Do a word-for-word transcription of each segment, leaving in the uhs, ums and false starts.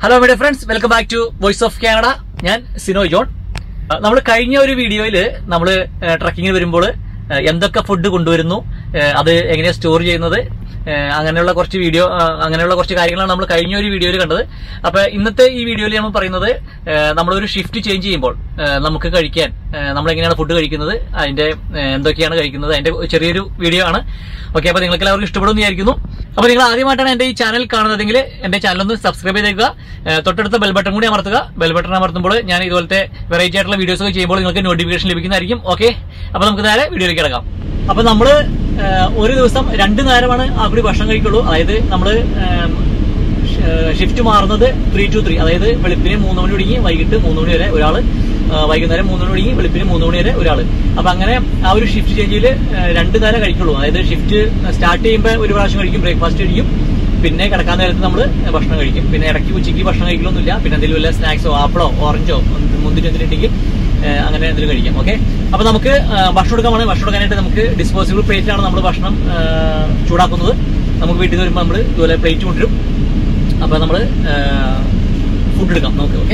Hello my dear friends, welcome back to Voice of Canada. ഞാൻ Sinoy John. നമ്മൾ കഴിഞ്ഞ ഒരു വീഡിയോയിൽ നമ്മൾ ട്രക്കിങ്ങിന് വരുമ്പോൾ എന്തൊക്കെ ഫുഡ് കൊണ്ടുവരുന്നു, അത് എങ്ങനെയാണ് സ്റ്റോർ ചെയ്യുന്നത്, അങ്ങനെയുള്ള കുറച്ച് വീഡിയോ അങ്ങനെയുള്ള കുറച്ച് കാര്യങ്ങളാണ് നമ്മൾ കഴിഞ്ഞ ഒരു വീഡിയോയിൽ കണ്ടത്. അപ്പൊ ഇന്നത്തെ ഈ വീഡിയോയിൽ നമ്മൾ പറയുന്നത് നമ്മളൊരു ഷിഫ്റ്റ് ചേഞ്ച് ചെയ്യുമ്പോൾ നമുക്ക് കഴിക്കാൻ നമ്മൾ എങ്ങനെയാണ് ഫുഡ് കഴിക്കുന്നത്, അതിന്റെ എന്തൊക്കെയാണ് കഴിക്കുന്നത്, അതിന്റെ ചെറിയൊരു വീഡിയോ ആണ്. ഓക്കെ, അപ്പൊ നിങ്ങൾക്ക് എല്ലാവർക്കും ഇഷ്ടപ്പെടുമെന്ന് വിചാരിക്കുന്നു. അപ്പൊ നിങ്ങൾ ആദ്യമായിട്ടാണ് എന്റെ ഈ ചാനൽ കാണുന്നതെങ്കിൽ എന്റെ ചാനൽ ഒന്ന് സബ്സ്ക്രൈബ് ചെയ്തേക്കുക, തൊട്ടടുത്ത ബെൽ ബട്ടൺ കൂടി അമർത്തുക. ബെൽ ബട്ടൺ അമർത്തുമ്പോൾ ഞാൻ ഇതുപോലത്തെ വെറൈറ്റി ആയിട്ടുള്ള വീഡിയോസ് ഒക്കെ ചെയ്യുമ്പോൾ നിങ്ങൾക്ക് നോട്ടിഫിക്കേഷൻ ലഭിക്കുന്നതായിരിക്കും. ഓക്കെ, അപ്പൊ നമുക്ക് നേരെ വീഡിയോയിലേക്ക് കിടക്കാം. അപ്പൊ നമ്മള് ഒരു ദിവസം രണ്ടു നേരമാണ് അവിടെ ഭക്ഷണം കഴിക്കുള്ളൂ. അതായത് നമ്മള് ഷിഫ്റ്റ് മാറുന്നത് ത്രീ ടു ത്രീ, അതായത് വെളുപ്പിന് മൂന്ന് മണി തുടങ്ങി വൈകിട്ട് മൂന്ന് മണി വരെ ഒരാള്, വൈകുന്നേരം മൂന്ന് മണി തുടങ്ങി വെളുപ്പിന് മൂന്ന് മണി വരെ ഒരാള്. അപ്പൊ അങ്ങനെ ആ ഒരു ഷിഫ്റ്റ് ചേഞ്ചിൽ രണ്ടു നേരം കഴിക്കുള്ളൂ. അതായത് ഷിഫ്റ്റ് സ്റ്റാർട്ട് ചെയ്യുമ്പോൾ ഒരു പ്രാവശ്യം കഴിക്കും, ബ്രേക്ക്ഫാസ്റ്റ് കഴിക്കും, പിന്നെ കിടക്കാൻ നേരത്ത് നമ്മൾ ഭക്ഷണം കഴിക്കും. പിന്നെ ഇടയ്ക്ക് ഉച്ചയ്ക്ക് ഭക്ഷണം കഴിക്കലൊന്നുമില്ല. പിന്നെ എന്തെങ്കിലും വല്ല സ്നാക്സോ ആപ്പിളോ ഓറഞ്ചോ മുന്തിരി എന്തെങ്കിലും അങ്ങനെ എന്തെങ്കിലും കഴിക്കാം. ഓക്കെ, അപ്പൊ നമുക്ക് ഭക്ഷണം എടുക്കാമാണ്. ഭക്ഷണം എടുക്കാനായിട്ട് നമുക്ക് ഡിസ്പോസിബിൾ പ്ലേറ്റിലാണ് നമ്മൾ ഭക്ഷണം ചൂടാക്കുന്നത്. നമുക്ക് വീട്ടിൽ നിന്ന് വരുമ്പോൾ നമ്മൾ ഇതുപോലെ പ്ലേറ്റ് കൊണ്ടുവരും. അപ്പൊ നമ്മള് ഫുഡ് എടുക്കാം നമുക്ക്. ഓക്കെ,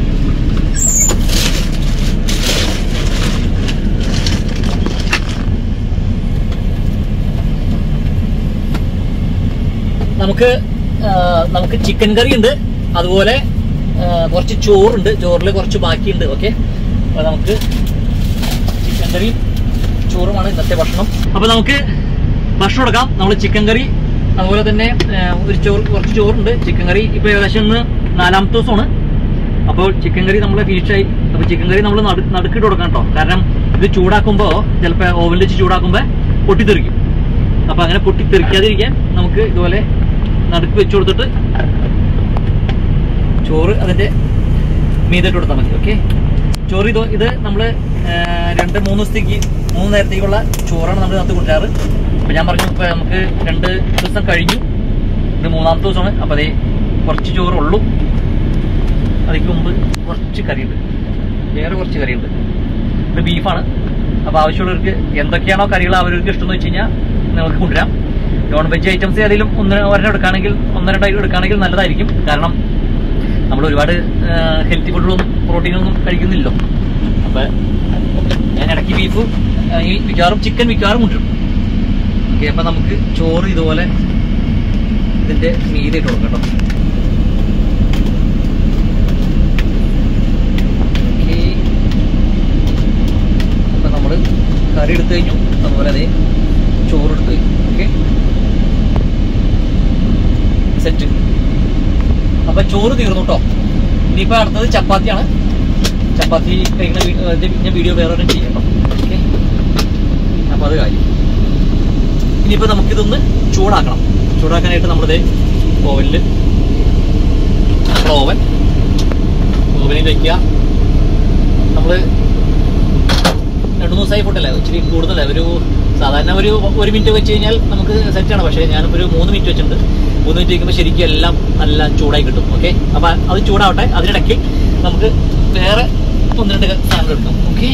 നമുക്ക് നമുക്ക് ചിക്കൻ കറി ഉണ്ട്, അതുപോലെ കുറച്ച് ചോറുണ്ട്, ചോറിൽ കുറച്ച് ബാക്കിയുണ്ട്. ഓക്കെ, അപ്പൊ നമുക്ക് ചിക്കൻ കറി ചോറുമാണ് ഇന്നത്തെ ഭക്ഷണം. അപ്പൊ നമുക്ക് ഭക്ഷണം എടുക്കാം. നമ്മൾ ചിക്കൻ കറി, അതുപോലെ തന്നെ ഒരു ചോറ്, കുറച്ച് ചോറുണ്ട്. ചിക്കൻ കറി ഇപ്പൊ ഏകദേശം ഇന്ന് നാലാമത്തെ ദിവസമാണ്. അപ്പോൾ ചിക്കൻ കറി നമ്മളെ ഫിനിഷായി. അപ്പൊ ചിക്കൻ കറി നമ്മൾ നടുക്കിട്ട് കൊടുക്കാം കേട്ടോ. കാരണം ഇത് ചൂടാക്കുമ്പോ ചിലപ്പോ ഓവനിൽ വെച്ച് ചൂടാക്കുമ്പോ പൊട്ടിത്തെറിക്കും. അപ്പൊ അങ്ങനെ പൊട്ടിത്തെറിക്കാതിരിക്കാൻ നമുക്ക് ഇതുപോലെ നടുക്ക് വെച്ച് കൊടുത്തിട്ട് ചോറ് അതിന്റെ മീതിട്ട് കൊടുത്താൽ മതി. ഓക്കെ, ചോറ് ഇത് ഇത് നമ്മള് രണ്ട് മൂന്ന് ദിവസത്തേക്ക് മൂന്ന് നേരത്തേക്കുള്ള ചോറാണ് നമ്മൾ ഇതിനകത്ത് കൊണ്ടുവരാറ്. അപ്പൊ ഞാൻ പറഞ്ഞു ഇപ്പൊ നമുക്ക് രണ്ട് ദിവസം കഴിഞ്ഞു, ഇത് മൂന്നാമത്തെ ദിവസമാണ്. അപ്പൊ അതേ കുറച്ച് ചോറുള്ളൂ. അതിക്ക് മുമ്പ് കുറച്ച് കറിയുണ്ട്, വേറെ കുറച്ച് കറിയുണ്ട്. ഇത് ബീഫാണ്. അപ്പൊ ആവശ്യമുള്ളവർക്ക് എന്തൊക്കെയാണോ കറികൾ അവർക്ക് ഇഷ്ടം എന്ന് വെച്ച് കഴിഞ്ഞാൽ നിങ്ങൾക്ക് കൊണ്ടുവരാം. നോൺ വെജ് ഐറ്റംസ് ഏതെങ്കിലും ഒന്ന് ഒരെണ്ണം എടുക്കുകയാണെങ്കിൽ ഒന്ന് രണ്ടായി എടുക്കുകയാണെങ്കിൽ നല്ലതായിരിക്കും. കാരണം നമ്മൾ ഒരുപാട് ഹെൽത്തി ഫുഡുകളൊന്നും പ്രോട്ടീനൊന്നും കഴിക്കുന്നില്ലല്ലോ. അപ്പൊ ഞാൻ ഇടയ്ക്ക് ബീഫ് ഈ മിക്കവാറും ചിക്കൻ മിക്കവാറും കൊണ്ടുവരും. ഓക്കെ, അപ്പൊ നമുക്ക് ചോറ് ഇതുപോലെ ഇതിന്റെ മീതെ ഇട്ട് കൊടുക്കാം കേട്ടോ. ഓക്കെ, അപ്പൊ നമ്മള് കറി എടുത്തു കഴിഞ്ഞു, അതുപോലെ അതേ ചോറ് എടുത്തു കഴിഞ്ഞു. Okay, set. അപ്പൊ ചോറ് തീർന്നു കേട്ടോ. ഇനിയിപ്പോ അടുത്തത് ചപ്പാത്തിയാണ്. ചപ്പാത്തി കഴിക്കുന്ന വീഡിയോ വേറെ ചെയ്യാം കേട്ടോ. ഓക്കെ, അപ്പൊ അത് കാര്യം. ഇനിയിപ്പോ നമുക്കിതൊന്ന് ചൂടാക്കണം. ചൂടാക്കാനായിട്ട് നമ്മളിത് ഓവനില് ഓവൻ ഓവനിൽ വെക്കുക. നമ്മള് രണ്ടു മൂന്ന് ദിവസമായി ഫുഡല്ലേ, ഇച്ചിരി കൂടുതലേ. ഒരു സാധാരണ ഒരു ഒരു മിനിറ്റ് വെച്ച് കഴിഞ്ഞാൽ നമുക്ക് സെറ്റാണ്. പക്ഷേ ഞാനിപ്പോൾ ഒരു മൂന്ന് മിനിറ്റ് വെച്ചിട്ടുണ്ട്. മൂന്ന് മിനിറ്റ് വയ്ക്കുമ്പോൾ ശരിക്കും എല്ലാം നല്ല ചൂടായി കിട്ടും. ഓക്കെ, അപ്പൊ അത് ചൂടാവട്ടെ. അതിനിടയ്ക്ക് നമുക്ക് വേറെ ഒന്ന് രണ്ട് സാധനങ്ങൾ എടുക്കാം. ഓക്കെ,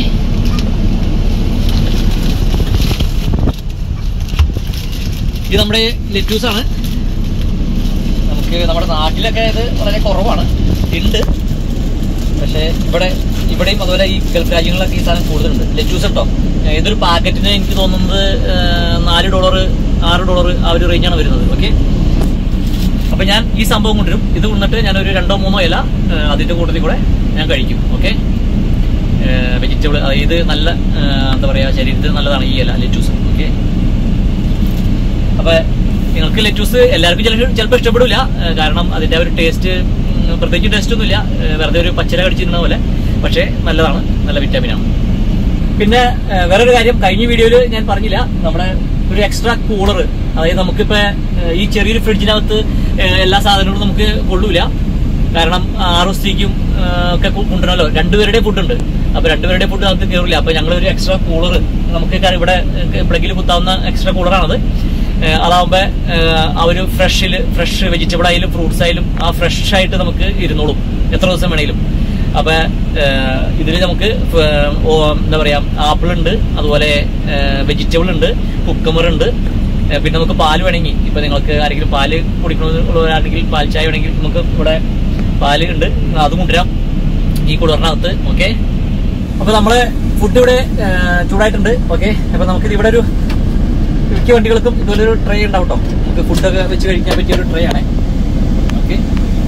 ഇത് നമ്മുടെ ലെറ്റ്യൂസ് ആണ്. നമുക്ക് നമ്മുടെ നാട്ടിലൊക്കെ ഇത് വളരെ കുറവാണ്, ഉണ്ട്. പക്ഷേ ഇവിടെ ഇവിടെയും അതുപോലെ ഈ ഗൾഫ് രാജ്യങ്ങളിലൊക്കെ ഈ സാധനം കൂടുതലുണ്ട്. ലെറ്റ്യൂസ് ഉണ്ടോ, ഏതൊരു പാക്കറ്റിന് എനിക്ക് തോന്നുന്നത് നാല് ഡോളർ ആറ് ഡോളർ ആ ഒരു റേഞ്ചാണ് വരുന്നത്. ഓക്കെ, അപ്പൊ ഞാൻ ഈ സംഭവം കൊണ്ടുവരും. ഇത് കൊണ്ടിട്ട് ഞാനൊരു രണ്ടോ മൂന്നോ ഇല അതിന്റെ കൂട്ടത്തിൽ കൂടെ ഞാൻ കഴിക്കും. ഓക്കെ, വെജിറ്റബിൾ, ഇത് നല്ല എന്താ പറയാ, ശരീരത്തിന് നല്ലതാണ് ഈ ഇല ലെറ്റ്യൂസ്. ഓക്കെ, അപ്പൊ നിങ്ങൾക്ക് ലെറ്റ്യൂസ് എല്ലാവർക്കും ചില ചിലപ്പോൾ ഇഷ്ടപ്പെടില്ല. കാരണം അതിന്റെ ഒരു ടേസ്റ്റ് പ്രത്യേകിച്ച് ടേസ്റ്റ് ഒന്നുമില്ല, വെറുതെ ഒരു പച്ചര കടിച്ചിരുന്ന പോലെ. പക്ഷെ നല്ലതാണ്, നല്ല വിറ്റാമിനാണ്. പിന്നെ വേറൊരു കാര്യം, കഴിഞ്ഞ വീഡിയോയിൽ ഞാൻ പറഞ്ഞില്ല, നമ്മുടെ ഒരു എക്സ്ട്രാ കൂളർ. അതായത് നമുക്കിപ്പോ ഈ ചെറിയൊരു ഫ്രിഡ്ജിനകത്ത് എല്ലാ സാധനങ്ങളും നമുക്ക് കൊള്ളൂല. കാരണം ആറ് ദിവസത്തേക്കും ഒക്കെ കൊണ്ടുവരണമല്ലോ. രണ്ടുപേരുടെ ഫുഡ് ഉണ്ട്. അപ്പൊ രണ്ടുപേരുടെ ഫുഡ് നമുക്ക് കയറില്ല. അപ്പൊ ഞങ്ങൾ ഒരു എക്സ്ട്രാ കൂളർ, നമുക്ക് ഇവിടെ പ്ലഗിൽ കുത്താവുന്ന എക്സ്ട്രാ കൂളറാണത്. അതാവുമ്പോ ആ ഒരു ഫ്രഷില് ഫ്രഷ് വെജിറ്റബിൾ ആയാലും ഫ്രൂട്ട്സ് ആയാലും ആ ഫ്രഷ് ആയിട്ട് നമുക്ക് ഇരുന്നോളും എത്ര ദിവസം വേണേലും. അപ്പൊ ഇതിൽ നമുക്ക് എന്താ പറയാ, ആപ്പിൾ ഉണ്ട്, അതുപോലെ വെജിറ്റബിൾ ഉണ്ട്, കുക്കമ്പർ ഉണ്ട്, പിന്നെ നമുക്ക് പാല് വേണമെങ്കിൽ, ഇപ്പൊ നിങ്ങൾക്ക് ആരെങ്കിലും പാല് കുടിക്കണമെന്നുള്ളവരാണെങ്കിൽ പാൽ ചായ വേണമെങ്കിൽ നമുക്ക് ഇവിടെ പാല് ഉണ്ട്, അതും കൊണ്ടുവരാം ഈ കൂളറിനകത്ത്. ഓക്കെ, അപ്പൊ നമ്മള് ഫുഡ് ഇവിടെ ചൂടായിട്ടുണ്ട്. ഓക്കെ, അപ്പൊ നമുക്കിത് ഇവിടെ ഒരു മിക്ക വണ്ടികൾക്കും ഇതുപോലെ ഒരു ട്രേ ഉണ്ടാവും കേട്ടോ. നമുക്ക് ഫുഡൊക്കെ വെച്ച് കഴിക്കാൻ പറ്റിയ ഒരു ട്രേ ആണ്. ഓക്കെ,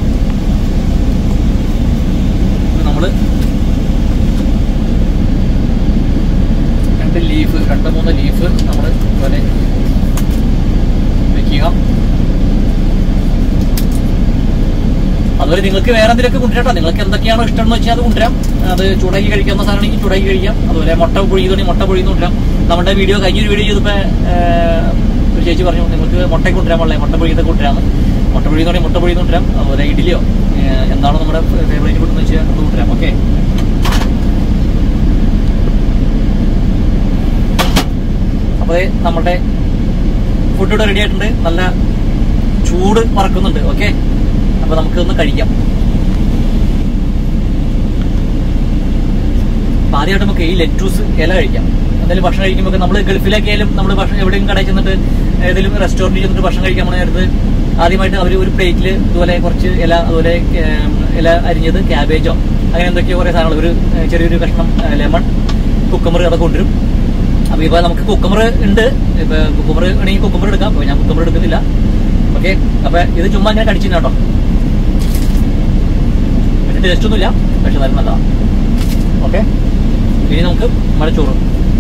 നമ്മള് രണ്ട് ലീഫ് രണ്ട് മൂന്ന് ലീഫ് നമ്മൾ ഇതുപോലെ വെക്കുക. അതുപോലെ നിങ്ങൾക്ക് വേറെ എന്തെങ്കിലുമൊക്കെ കൊണ്ടുവരാം. നിങ്ങൾക്ക് എന്തൊക്കെയാണോ ഇഷ്ടം എന്ന് വെച്ചാൽ അത് കൊണ്ടുവരാം. അത് ചൂടാക്കി കഴിക്കാവുന്ന സാധനമാണെങ്കിൽ ചൂടാക്കി കഴിക്കാം. അതുപോലെ മുട്ട പൊഴിയുന്നുണ്ടെങ്കിൽ മുട്ട പൊഴിയുന്നു കൊണ്ടുവരാം. നമ്മുടെ വീഡിയോ കഴിഞ്ഞൊരു വീഡിയോ ചെയ്തപ്പോ ഒരു ചേച്ചി പറഞ്ഞു നിങ്ങൾക്ക് മുട്ടയ്ക്ക് കൊണ്ടുവരാൻ പാടില്ല, മുട്ട പൊഴിയൊക്കെ കൊണ്ടുവരാന്ന്. മുട്ട പൊഴിയുന്നുണ്ടെങ്കിൽ മുട്ട പൊഴിയുന്നു കൊണ്ടുവരാം. അതുപോലെ ഇഡ്ഡലിയോ എന്താണോ നമ്മുടെ ഫേവറേറ്റ് ഫുഡ് എന്ന് വെച്ചാൽ അത് കൊണ്ടുവരാം. ഓക്കെ, അപ്പൊ നമ്മുടെ ഫുഡ് ഇവിടെ റെഡി ആയിട്ടുണ്ട്. നല്ല ചൂട് പറക്കുന്നുണ്ട്. ഓക്കെ, അപ്പൊ നമുക്കൊന്ന് കഴിക്കാം. ആദ്യമായിട്ട് നമുക്ക് ഈ ലെറ്റൂസ് ഇല കഴിക്കാം. എന്തായാലും ഭക്ഷണം കഴിക്കുമ്പോൾ നമ്മൾ ഗൾഫിലൊക്കെ ആയാലും നമ്മൾ ഭക്ഷണം എവിടെയും കടയിൽ ചെന്നിട്ട് ഏതെങ്കിലും റെസ്റ്റോറന്റിൽ ചെന്നിട്ട് ഭക്ഷണം കഴിക്കാൻ പോണ നേരത്ത് ആദ്യമായിട്ട് അവർ ഒരു പ്ലേറ്റിൽ ഇതുപോലെ കുറച്ച് ഇല, അതുപോലെ ഇല അരിഞ്ഞത്, ക്യാബേജോ അങ്ങനെ എന്തൊക്കെയോ കുറെ സാധനങ്ങൾ, ഒരു ചെറിയൊരു കഷ്ണം ലെമൺ, കുക്കമ്പർ അതൊക്കെ കൊണ്ടുവരും. അപ്പൊ ഇപ്പൊ നമുക്ക് കുക്കമ്പർ ഉണ്ട്. ഇപ്പൊ കുക്കമ്പർ വേണമെങ്കിൽ കുക്കമ്പർ എടുക്കാം. അപ്പൊ ഞാൻ കുക്കമ്പർ എടുക്കുന്നില്ല. ഓക്കെ, അപ്പൊ ഇത് ചുമ്മാ ഞാൻ കടിച്ചു കേട്ടോ. പക്ഷെ ടേസ്റ്റ് ഒന്നുമില്ല, പക്ഷെ നല്ല നല്ലതാണ്. ഓക്കെ, ഇനി നമുക്ക് നമ്മുടെ ചോറ്.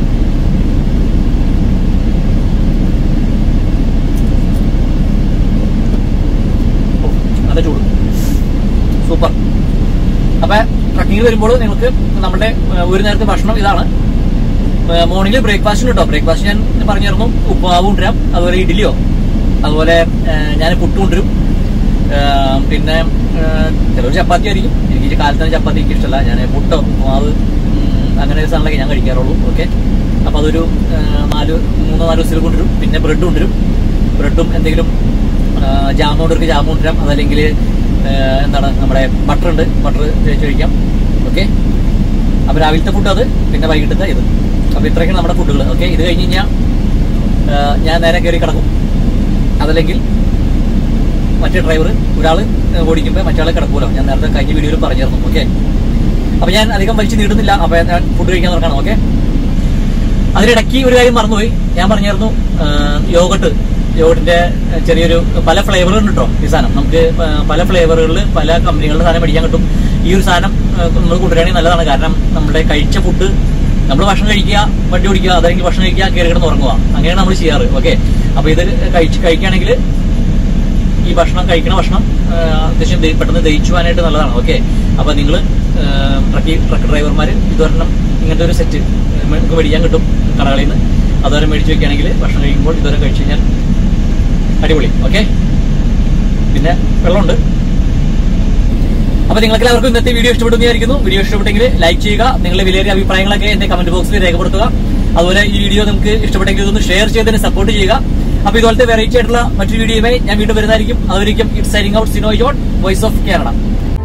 നല്ല ചൂട്, സൂപ്പർ. അപ്പൊ ട്രക്കിങ്ങിൽ വരുമ്പോൾ നിങ്ങൾക്ക് നമ്മുടെ ഒരു നേരത്തെ ഭക്ഷണം ഇതാണ്. മോർണിംഗിൽ ബ്രേക്ക്ഫാസ്റ്റിന് കേട്ടോ. ബ്രേക്ക്ഫാസ്റ്റ് ഞാൻ പറഞ്ഞിരുന്നു ഉപ്പുമാവ് കൊണ്ടുവരാം, അതുപോലെ ഇഡ്ഡലിയോ, അതുപോലെ ഞാൻ പുട്ട് കൊണ്ടുവരും. പിന്നെ ചിലർ ചപ്പാത്തി ആയിരിക്കും. എനിക്ക് കാലത്താണ് ചപ്പാത്തി എനിക്ക് ഇഷ്ടമല്ല. ഞാൻ പുട്ടോ ഉപ്പുമാവ് അങ്ങനെ ഒരു സാധനങ്ങളൊക്കെ ഞാൻ കഴിക്കാറുള്ളൂ. ഓക്കെ, അപ്പൊ അതൊരു നാല് മൂന്നോ നാല് ദിവസത്തിൽ കൊണ്ടുവരും. പിന്നെ ബ്രെഡ് കൊണ്ടുവരും. ബ്രെഡും എന്തെങ്കിലും ജാം കൊണ്ടുവർക്ക് ജാം കൊണ്ടുവരാം. അതല്ലെങ്കിൽ എന്താണ് നമ്മുടെ ബട്ടർ ഉണ്ട്, ബട്ടർ തേച്ച് കഴിക്കാം. ഓക്കെ, അപ്പൊ രാവിലത്തെ ഫുഡ് അത്, പിന്നെ വൈകിട്ടത്തെ ഇത്. അപ്പൊ ഇത്രയൊക്കെയാണ് നമ്മുടെ ഫുഡുകൾ. ഓക്കെ, ഇത് കഴിഞ്ഞ് കഴിഞ്ഞാൽ ഞാൻ നേരെ കയറി കിടക്കും. അതല്ലെങ്കിൽ മറ്റേ ഡ്രൈവർ ഒരാൾ ഓടിക്കുമ്പോൾ മറ്റേ കിടക്കൂലോ. ഞാൻ നേരത്തെ കഴിഞ്ഞ വീഡിയോയിൽ പറഞ്ഞിരുന്നു. ഓക്കെ, അപ്പൊ ഞാൻ അധികം വലിച്ചു നീട്ടുന്നില്ല. അപ്പൊ ഞാൻ ഫുഡ് കഴിക്കാൻ നോക്കണം. ഓക്കെ, അതിനിടയ്ക്ക് ഒരു കാര്യം മറന്നുപോയി. ഞാൻ പറഞ്ഞിരുന്നു യോഗട്ട് യോഗട്ടിന്റെ ചെറിയൊരു പല ഫ്ലേവറുണ്ട് കേട്ടോ. ഈ സാധനം നമുക്ക് പല ഫ്ലേവറുകളിൽ പല കമ്പനികളുടെ സാധനം മേടിക്കാൻ കിട്ടും. ഈ ഒരു സാധനം നമ്മൾ കൊണ്ടുവരികയാണെങ്കിൽ നല്ലതാണ്. കാരണം നമ്മുടെ കഴിച്ച ഫുഡ് നമ്മൾ ഭക്ഷണം കഴിക്കുക, വണ്ടി ഓടിക്കുക, അതല്ലെങ്കിൽ ഭക്ഷണം കഴിക്കുക, കയറി കിടന്ന് ഉറങ്ങുക, അങ്ങനെയാണ് നമ്മൾ ചെയ്യാറ്. ഓക്കെ, അപ്പൊ ഇത് കഴിച്ച് കഴിക്കുകയാണെങ്കിൽ ഈ ഭക്ഷണം കഴിക്കുന്ന ഭക്ഷണം അത്യാവശ്യം പെട്ടെന്ന് ദഹിച്ചു പോകാനായിട്ട് നല്ലതാണ്. ഓക്കെ, അപ്പൊ നിങ്ങൾ ട്രക്ക് ട്രക്ക് ഡ്രൈവർമാർ ഇതുവരണം ഇങ്ങനത്തെ ഒരു സെറ്റ് നമുക്ക് മേടിക്കാൻ കിട്ടും കടകളിൽ നിന്ന്. അതുവരെ മേടിച്ച് വെക്കുകയാണെങ്കിൽ ഭക്ഷണം കഴിക്കുമ്പോൾ ഇതുവരെ കഴിച്ചു കഴിഞ്ഞാൽ അടിപൊളി. ഓക്കെ, പിന്നെ വെള്ളമുണ്ട്. അപ്പൊ നിങ്ങൾക്ക് എല്ലാവർക്കും ഇന്നത്തെ വീഡിയോ ഇഷ്ടപ്പെടുന്നതായിരിക്കുന്നു. വീഡിയോ ഇഷ്ടപ്പെട്ടെങ്കിൽ ലൈക്ക് ചെയ്യുക. നിങ്ങളുടെ വിലയേറിയ അഭിപ്രായങ്ങളൊക്കെ എന്റെ കമന്റ് ബോക്സിൽ രേഖപ്പെടുത്തുക. അതുപോലെ ഈ വീഡിയോ നിങ്ങൾക്ക് ഇഷ്ടപ്പെട്ടെങ്കിൽ ഇതൊന്ന് ഷെയർ ചെയ്തതിന് സപ്പോർട്ട് ചെയ്യുക. അപ്പൊ ഇതുപോലത്തെ വെറൈറ്റി ആയിട്ടുള്ള മറ്റൊരു വീഡിയോയുമായി ഞാൻ വീണ്ടും വരുന്നതായിരിക്കും. അതുവരെയും it's signing out Sino John, Voice of Kerala.